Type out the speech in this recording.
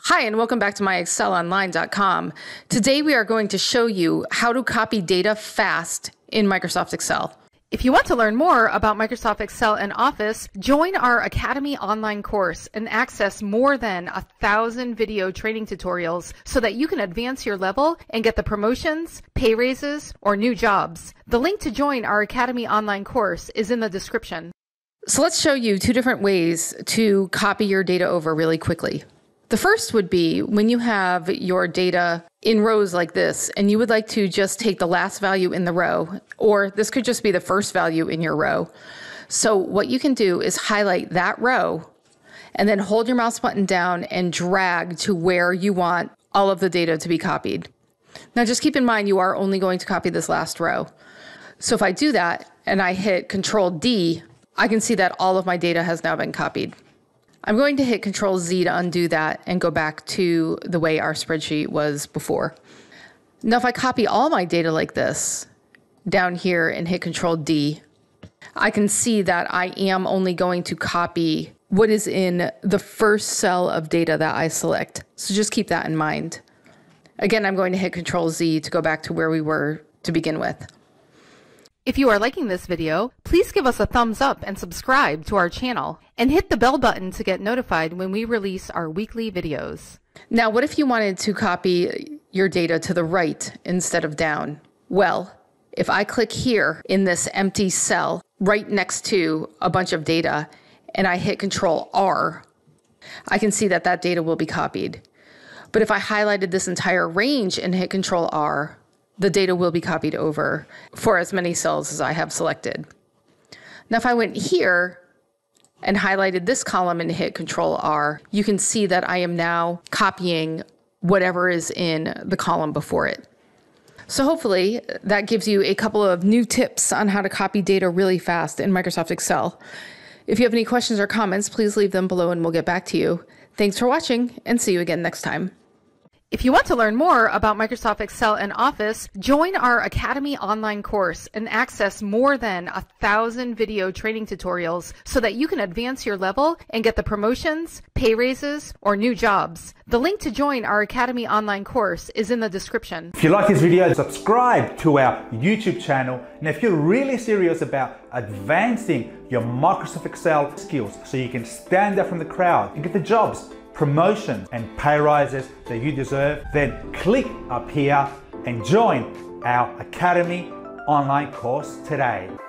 Hi, and welcome back to MyExcelOnline.com. Today we are going to show you how to copy data fast in Microsoft Excel. If you want to learn more about Microsoft Excel and Office, join our Academy online course and access more than 1,000 video training tutorials so that you can advance your level and get the promotions, pay raises, or new jobs. The link to join our Academy online course is in the description. So let's show you two different ways to copy your data over really quickly. The first would be when you have your data in rows like this, and you would like to just take the last value in the row, or this could just be the first value in your row. So what you can do is highlight that row, and then hold your mouse button down and drag to where you want all of the data to be copied. Now just keep in mind you are only going to copy this last row. So if I do that, and I hit Control D, I can see that all of my data has now been copied. I'm going to hit Control Z to undo that and go back to the way our spreadsheet was before. Now, if I copy all my data like this down here and hit Control D, I can see that I am only going to copy what is in the first cell of data that I select. So just keep that in mind. Again, I'm going to hit Control Z to go back to where we were to begin with. If you are liking this video, please give us a thumbs up and subscribe to our channel, and hit the bell button to get notified when we release our weekly videos. Now, what if you wanted to copy your data to the right instead of down? Well, if I click here in this empty cell right next to a bunch of data, and I hit Control R, I can see that that data will be copied. But if I highlighted this entire range and hit Control R, the data will be copied over for as many cells as I have selected. Now, if I went here and highlighted this column and hit Control R, you can see that I am now copying whatever is in the column before it. So hopefully that gives you a couple of new tips on how to copy data really fast in Microsoft Excel. If you have any questions or comments, please leave them below and we'll get back to you. Thanks for watching, and see you again next time. If you want to learn more about Microsoft Excel and Office, join our Academy online course and access more than 1,000 video training tutorials so that you can advance your level and get the promotions, pay raises, or new jobs. The link to join our Academy online course is in the description. If you like this video, subscribe to our YouTube channel. And if you're really serious about advancing your Microsoft Excel skills so you can stand out from the crowd and get the jobs, promotions and pay rises that you deserve, then click up here and join our Academy online course today.